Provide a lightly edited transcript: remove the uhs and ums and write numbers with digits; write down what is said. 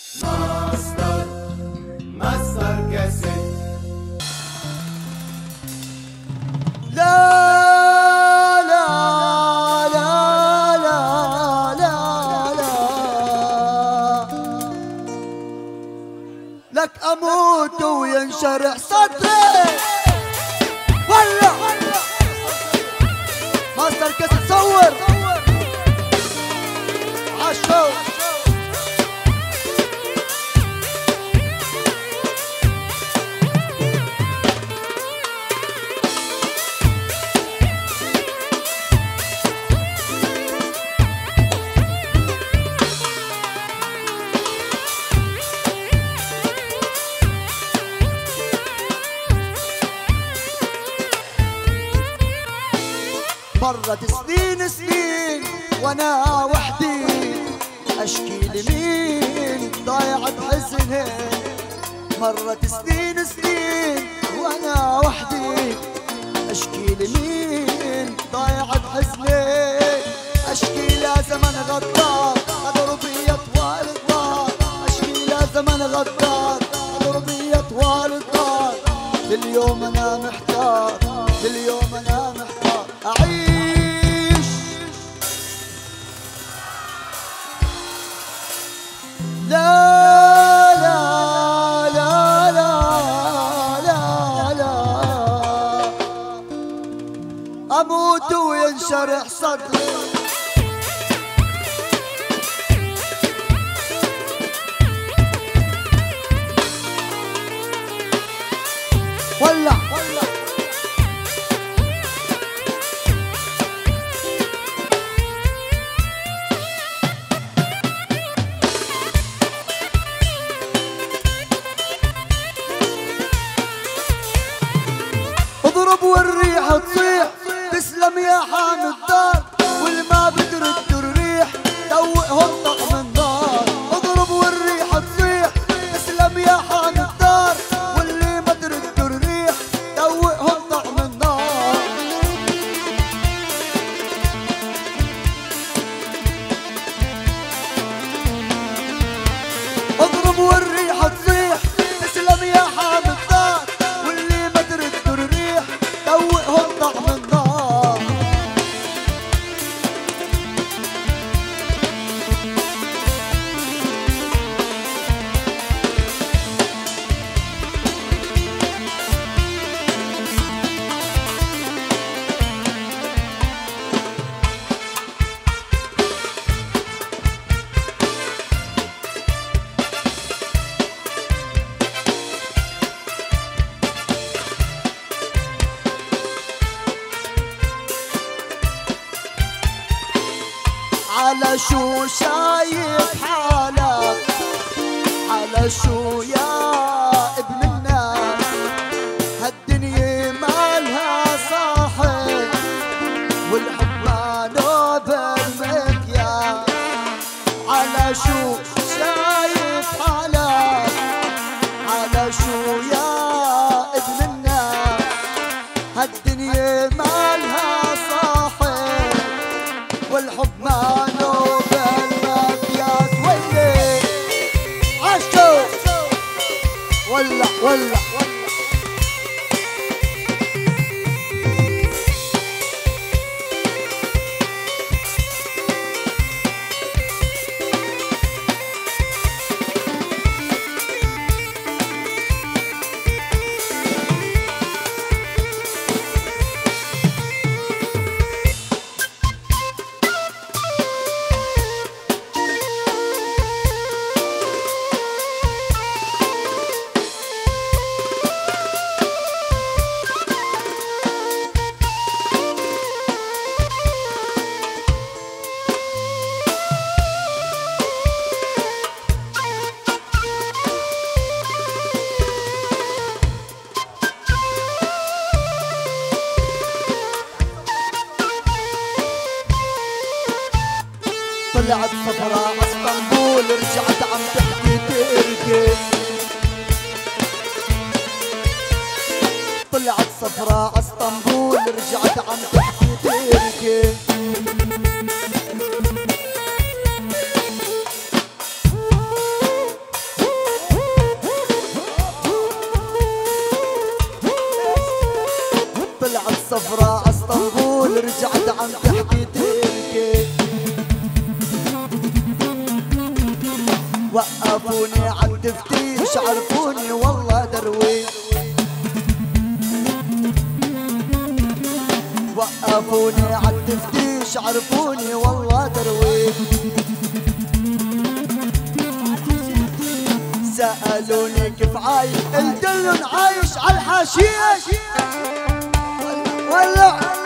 ماستر كاسيت. لا لا لا لا لا لا لك اموت وينشرح صدري ولا ماستر كاسيت صور عاشو. مرت سنين وانا وحدي اشكي لمين ضايعة حزني. مرت سنين وانا وحدي اشكي لمين ضايعة حزني. اشكي لا زمن غدار غدر بي طوال الدار. اشكي لا زمن غدار غدر بي طوال الدار. لليوم انا محتار لليوم انا محتار أعيش. لا لا لا لا لا لا أموت وينشرح صدري. ولع اضرب والريح تصيح تسلم يا حامي الدار. واللي ما بترد الريح دوقهم طعم النار. اضرب والريح تصيح تسلم يا حامي الدار. واللي ما ترد الريح دوقهم طعم النار. اضرب والريح تصيح تسلم يا حامي الدار. واللي ما ترد الريح دوقهم طعم النار. على شو شايف حالك على شو يا ابن الناس. هالدنيا مالها صاحب والحب ما نوبل مكياس. على شو شايف حالك على شو يا ابن الناس. هالدنيا مالها صاحب والحب ما نوبل مكياس. ويلي عاشو ولع ولع طلعت صفراء اسطنبول رجعت عم تحكي تركي. طلعت صفراء اسطنبول رجعت عم تحكي تركي. صفراء اسطنبول رجعت عم تحكي تركي. وقفوني عالتفتيش عرفوني والله درويش. وقفوني عالتفتيش عرفوني والله درويش. سألوني كيف عايش قلتلن عايش عالحشيش. ولع